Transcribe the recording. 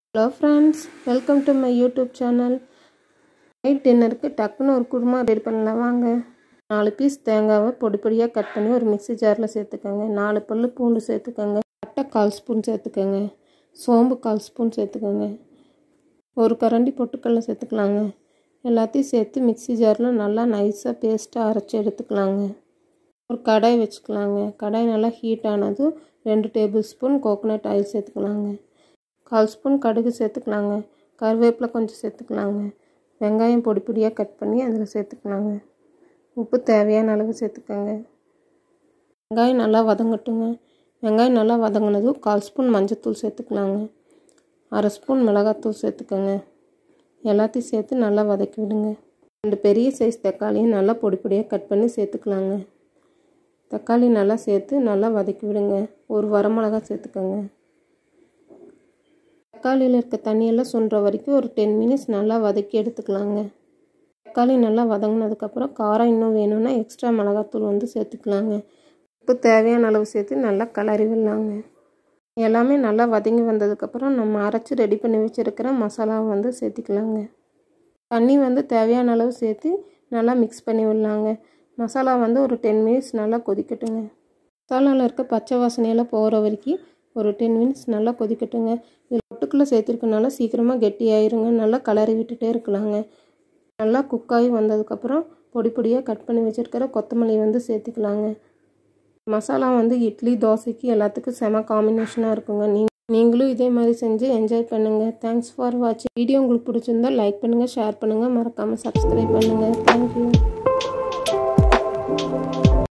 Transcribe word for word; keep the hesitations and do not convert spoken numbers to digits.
Hello friends, welcome to my YouTube channel. Night dinner க்கு டக்குன்னு ஒரு குருமா ரெடி பண்ணலாம் வாங்க. நாலு பீஸ் தேங்காவை பொடி பொடியா கட் பண்ணி ஒரு மிக்ஸி ஜார்ல சேர்த்துக்கங்க. நாலு பல்லு பூண்டு சேர்த்துக்கங்க. பட்டை கால் ஸ்பூன் சேர்த்துக்கங்க. சோம்பு கால் ஸ்பூன் சேர்த்துக்கங்க. ஒரு கரண்டி பொட்டுக்கடலை சேர்த்துக்கலாங்க. எல்லாத்தையும் சேர்த்து மிக்ஸி ஜார்ல நல்லா நைஸா பேஸ்டா அரைச்சு எடுத்துக்கலாங்க. ஒரு கடாய் வச்சுக்கலாங்க. கடாய் நல்லா ஹீட் ஆனதும் ரெண்டு டேபிள் ஸ்பூன் கோகனட் ஆயில் சேர்த்துக்கலாங்க. கால் ஸ்பூன் கடுகு சேர்த்துக்கலாங்க. கருவேப்பிலை கொஞ்சம் சேர்த்துக்கலாங்க. வெங்காயம் பொடி பொடியாக கட் பண்ணி அதில் சேர்த்துக்கலாங்க. உப்பு தேவையான அளவு சேர்த்துக்கோங்க. வெங்காயம் நல்லா வதங்கட்டுங்க. வெங்காயம் நல்லா வதங்கினதும் கால் ஸ்பூன் மஞ்சத்தூள் சேர்த்துக்கலாங்க. அரை ஸ்பூன் மிளகாத்தூள் சேர்த்துக்கோங்க. எல்லாத்தையும் சேர்த்து நல்லா வதக்கி விடுங்க. ரெண்டு பெரிய சைஸ் தக்காளியும் நல்லா பொடி பொடியாக கட் பண்ணி சேர்த்துக்கலாங்க. தக்காளி நல்லா சேர்த்து நல்லா வதக்கி விடுங்க. ஒரு வரமிளகா சேர்த்துக்கோங்க. தக்காளியில் இருக்க தண்ணியெல்லாம் சுண்டுற வரைக்கும் ஒரு டென் மினிட்ஸ் நல்லா வதக்கி எடுத்துக்கலாங்க. தக்காளி நல்லா வதங்கினதுக்கப்புறம் காரம் இன்னும் வேணும்னா எக்ஸ்ட்ரா மிளகாத்தூள் வந்து சேர்த்துக்கலாங்க. உப்பு தேவையான அளவு சேர்த்து நல்லா கிளறி விடலாங்க. எல்லாமே நல்லா வதங்கி வந்ததுக்கப்புறம் நம்ம அரைச்சி ரெடி பண்ணி வச்சுருக்கிற மசாலாவை வந்து சேர்த்துக்கலாங்க. தண்ணி வந்து தேவையான அளவு சேர்த்து நல்லா மிக்ஸ் பண்ணி விடலாங்க. மசாலா வந்து ஒரு டென் மினிட்ஸ் நல்லா கொதிக்கட்டுங்க. மசாலாவில் இருக்க பச்சை வாசனையெல்லாம் போகிற வரைக்கும் ஒரு டென் மினிட்ஸ் நல்லா கொதிக்கட்டுங்க. இதில் பொட்டுக்குள்ளே சேர்த்துருக்கனால சீக்கிரமாக கெட்டியாயிருங்க. நல்லா கலரி விட்டுட்டே இருக்கலாங்க. நல்லா குக்காகி வந்ததுக்கப்புறம் பொடி பொடியாக கட் பண்ணி வச்சுருக்கிற கொத்தமல்லி வந்து சேர்த்துக்கலாங்க. மசாலா வந்து இட்லி தோசைக்கு எல்லாத்துக்கும் செம காம்பினேஷனாக இருக்குங்க. நீ நீங்களும் இதே மாதிரி செஞ்சு என்ஜாய் பண்ணுங்கள். தேங்க்ஸ் ஃபார் வாட்சிங். வீடியோ உங்களுக்கு பிடிச்சிருந்தால் லைக் பண்ணுங்கள், ஷேர் பண்ணுங்கள், மறக்காமல் சப்ஸ்கிரைப் பண்ணுங்கள். தேங்க்யூ.